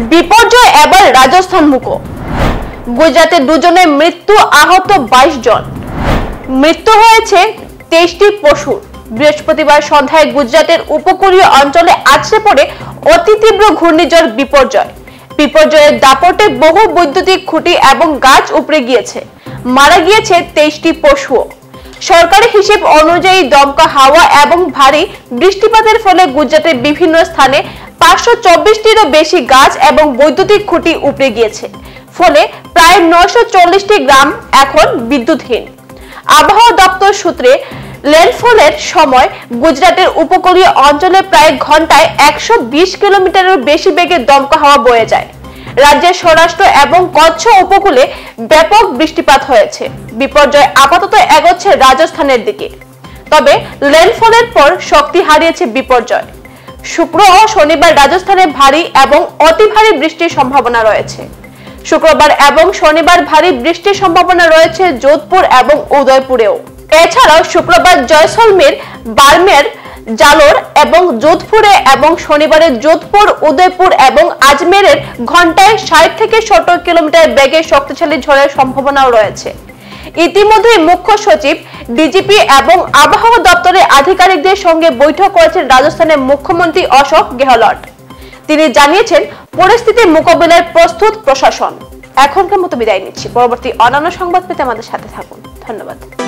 বিপর্যয় এবার রাজস্থান মুখো। গুজরাটে দুজনের মৃত্যু, আহত 22 জন। মৃত্যু হয়েছে 23টি পশুর। বৃহস্পতিবার সন্ধ্যায় গুজরাটের উপকূলীয় অঞ্চলে আছড়ে পড়ে অতি তীব্র ঘূর্ণিঝড় বিপর্যয়। বিপর্যয়ের দাপটে বহু বৈদ্যুতিক খুঁটি এবং গাছ উপড়ে গিয়েছে। মারা গিয়েছে 23টি পশুও। সরকারি হিসেব অনুযায়ী দমকা হাওয়া এবং ভারী বৃষ্টিপাতের ফলে গুজরাটের বিভিন্ন স্থানে 524টিরও বেশি গাছ এবং বৈদ্যুতিক খুঁটি উপড়ে গিয়েছে। ফলে প্রায় 940টি গ্রাম এখন বিদ্যুৎহীন। আবহাওয়া দপ্তর সূত্রে ল্যান্ডফলের সময় গুজরাটের উপকূলীয় অঞ্চলে প্রায় ঘন্টায় 120 কিলোমিটারের বেশি বেগে দমকা হাওয়া বয়ে যায়। রাজ্যের স্বরাষ্ট্র এবং কচ্ছ উপকূলে ব্যাপক বৃষ্টিপাত হয়েছে। বিপর্যয় আপাতত এগোচ্ছে রাজস্থানের দিকে, তবে ল্যান্ডফলের পর শক্তি হারিয়েছে বিপর্যয়। শুক্র ও শনিবার রাজস্থানে ভারী এবং অতি ভারী বৃষ্টির সম্ভাবনা রয়েছে। শুক্রবার এবং শনিবার ভারী বৃষ্টির সম্ভাবনা রয়েছে যোধপুর এবং উদয়পুরেও। এছাড়াও শুক্রবার জয়সলমের, বারমের, জালোর এবং যোধপুরে এবং শনিবারে যোধপুর, উদয়পুর এবং আজমেরের ঘন্টায় 60 থেকে 70 কিলোমিটার বেগে শক্তিশালী ঝড়ের সম্ভাবনাও রয়েছে। ইতিমধ্যে মুখ্য সচিব, ডিজিপি এবং আবহাওয়া দপ্তরের আধিকারিকদের সঙ্গে বৈঠক করেছেন রাজস্থানের মুখ্যমন্ত্রী অশোক গেহলট। তিনি জানিয়েছেন পরিস্থিতি মোকাবিলায় প্রস্তুত প্রশাসন। এখনকার মতো বিদায় নিচ্ছি। পরবর্তী অন্যান্য সংবাদ পেতে আমাদের সাথে থাকুন। ধন্যবাদ।